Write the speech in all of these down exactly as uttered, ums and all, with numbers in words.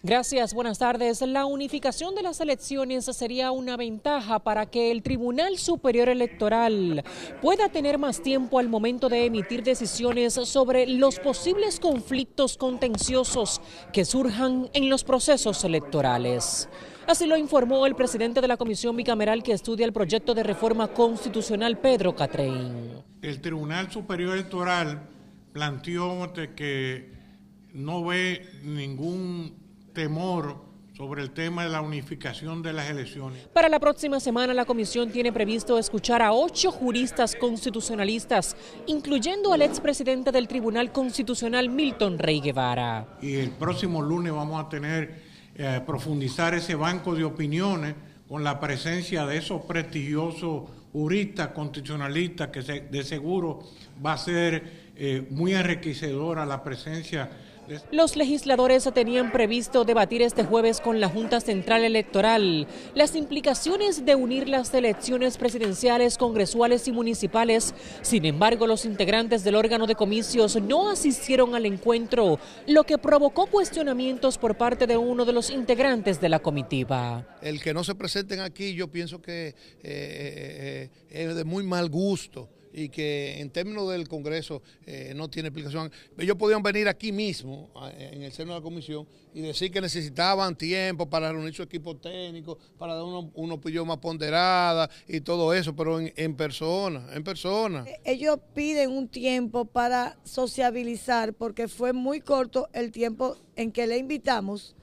Gracias, buenas tardes. La unificación de las elecciones sería una ventaja para que el Tribunal Superior Electoral pueda tener más tiempo al momento de emitir decisiones sobre los posibles conflictos contenciosos que surjan en los procesos electorales. Así lo informó el presidente de la Comisión Bicameral que estudia el proyecto de reforma constitucional, Pedro Catrein. El Tribunal Superior Electoral planteó que no ve ningún temor sobre el tema de la unificación de las elecciones. Para la próxima semana, la comisión tiene previsto escuchar a ocho juristas constitucionalistas, incluyendo al expresidente del Tribunal Constitucional, Milton Rey Guevara. Y el próximo lunes vamos a tener, eh, profundizar ese banco de opiniones con la presencia de esos prestigiosos juristas constitucionalistas que se, de seguro va a ser eh, muy enriquecedora la presencia. Los legisladores tenían previsto debatir este jueves con la Junta Central Electoral las implicaciones de unir las elecciones presidenciales, congresuales y municipales. Sin embargo, los integrantes del órgano de comicios no asistieron al encuentro, lo que provocó cuestionamientos por parte de uno de los integrantes de la comitiva. El que no se presenten aquí, yo pienso que eh, eh, es de muy mal gusto y que en términos del Congreso eh, no tiene explicación. Ellos podían venir aquí mismo, en el seno de la comisión, y decir que necesitaban tiempo para reunir su equipo técnico, para dar una, una opinión más ponderada y todo eso, pero en, en persona, en persona. Ellos piden un tiempo para sociabilizar, porque fue muy corto el tiempo en que le invitamos,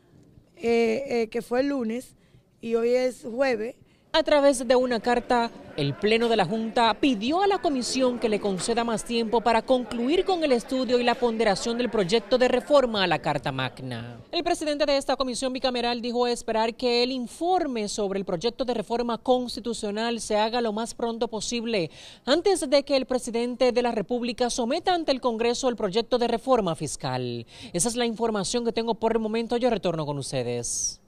eh, eh, que fue el lunes, y hoy es jueves. A través de una carta, el Pleno de la Junta pidió a la Comisión que le conceda más tiempo para concluir con el estudio y la ponderación del proyecto de reforma a la Carta Magna. El presidente de esta Comisión Bicameral dijo esperar que el informe sobre el proyecto de reforma constitucional se haga lo más pronto posible, antes de que el presidente de la República someta ante el Congreso el proyecto de reforma fiscal. Esa es la información que tengo por el momento. Yo retorno con ustedes.